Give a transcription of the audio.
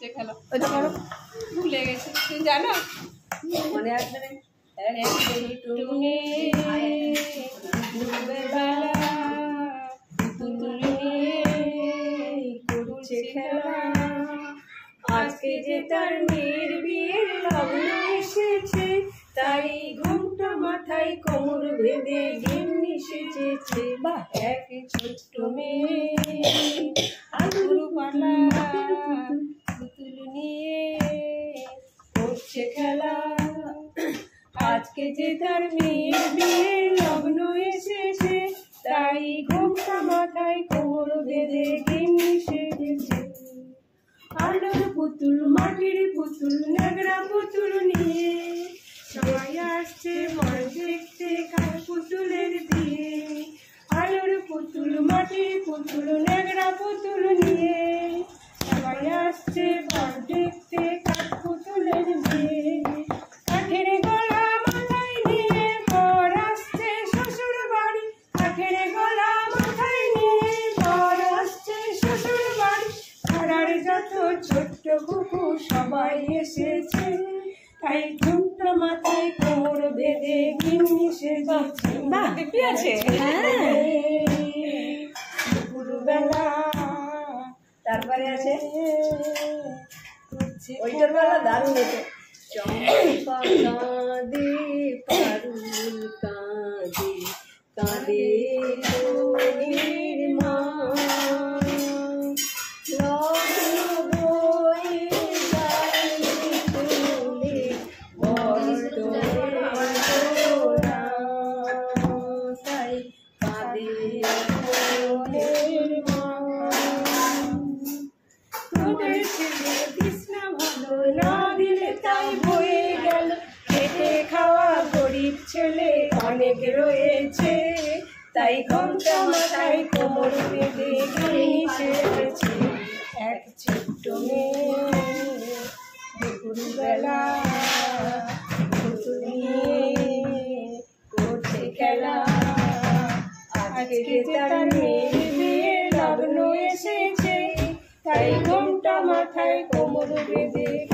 হচ্ছে খেলা ওইটা করো ভুলে গেছি তুমি জানো মনে আসবে না আজকে যে তার মেয়ের বিয়ের লগ্ন এসেছে তাই ঘুমটা মাথায় কোমর বেঁধে ডিম সেজেছে বা এক ছোট্ট মেয়ে আলুর পালা পুতুল নিয়ে করছে খেলা আজকে যে তার মেয়ের বিয়ের লগ্ন এসেছে তাই ঘুমটা মাথায় কোমর বেঁধে ডিম সেজেছে আলুর পুতুল মাটির পুতুল নেগড়া পুতুল নিয়ে সবাই আসছে বর দেখতে কার পুতুলের বিয়ে আলুর পুতুল মাটির পুতুল নেগড়া পুতুল নিয়ে সবাই আসছে বর দেখতে কার পুতুলের বিয়ে কাঠের গলা মাথায় নিয়ে বর আসছে শ্বশুর বাড়ি কাঠের গলা মাথায় নিয়ে বর আসছে শ্বশুর বাড়ি পাড়ার যত ছোট্ট কুকুর সবাই এসেছে তাই ঘুমটা মাথায় কোমর বেঁধে গিন্নি সেজেছে দুপুরবেলা তারপরে আছে ওইটার বেলা দারুণ হতো চম্পা কাঁদে পারুল কাঁদে কাঁদে তোর মা ছেলে অনেক রয়েছে তাই ঘন্টা মাথায় কোমর বেঁধে সেজেছে এক ছোট্ট মেয়ে দুপুরবেলা পুতুল নিয়ে করছে খেলা আজকে তার মেয়ের বিয়ের লগ্ন এসেছে তাই ঘন্টা মাথায় কোমর বেঁধে